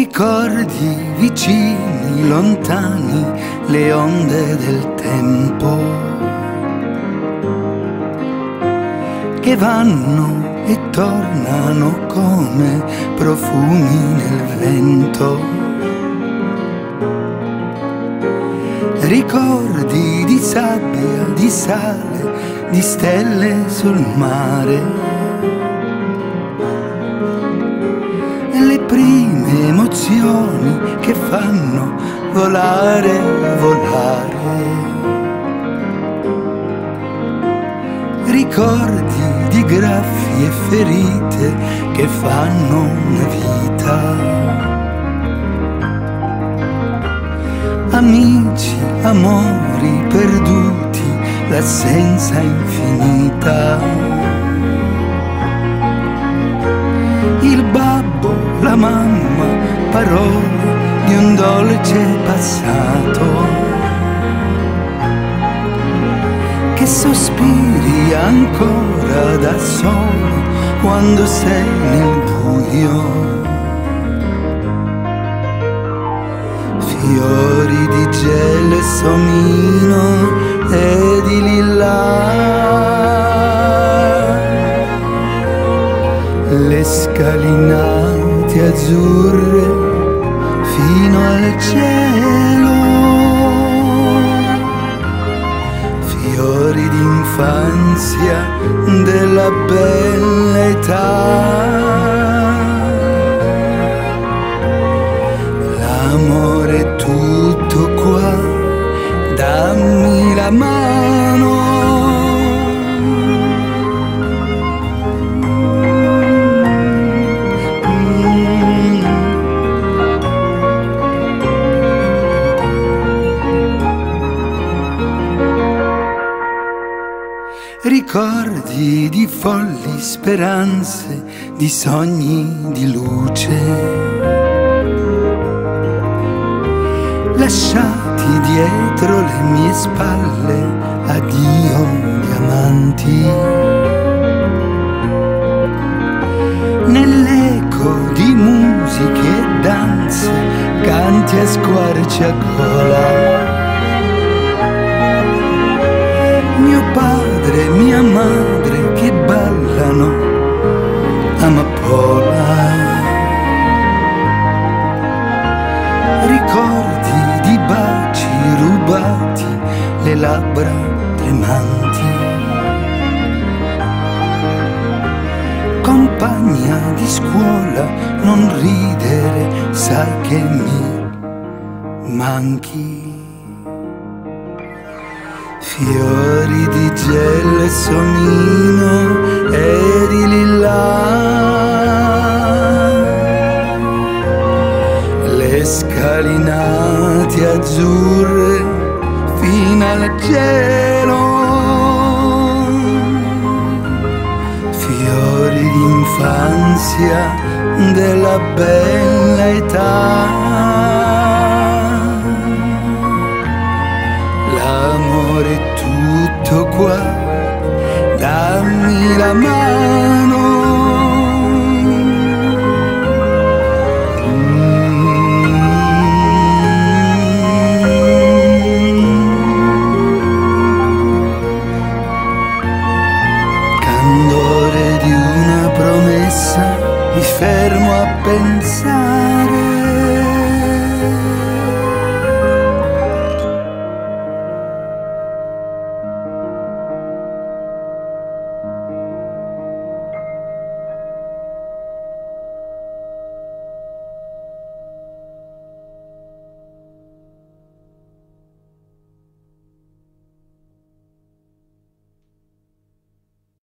Ricordi vicini, lontani, le onde del tempo che vanno e tornano come profumi nel vento. Ricordi di sabbia, di sale, di stelle sul mare. Le prime emozioni che fanno volare, volare. Ricordi di graffi e ferite che fanno una vita. Amici, amori perduti, l'assenza infinita. Il babbo, la mamma, parole di un dolce passato. Che sospiri ancora da solo quando sei nel buio. Fiori di gelsomino e di lilla. Le scalinate azzurre fino al cielo, fiori d'infanzia della bella età. L'amore è tutto qua, dammi la mano. Ricordi di folli speranze, di sogni di luce, lasciati dietro le mie spalle, addio diamanti. Nell'eco di musiche e danze, canti a squarciagola. Mio padre, mia madre che ballano amapola. Ricordi di baci rubati, le labbra tremanti. Compagna di scuola, non ridere, sai che mi manchi. Fiori di gelsomino e di lilla. Le scalinate azzurre fino al cielo. Fiori d'infanzia della bella età. L'amore è tutto qua,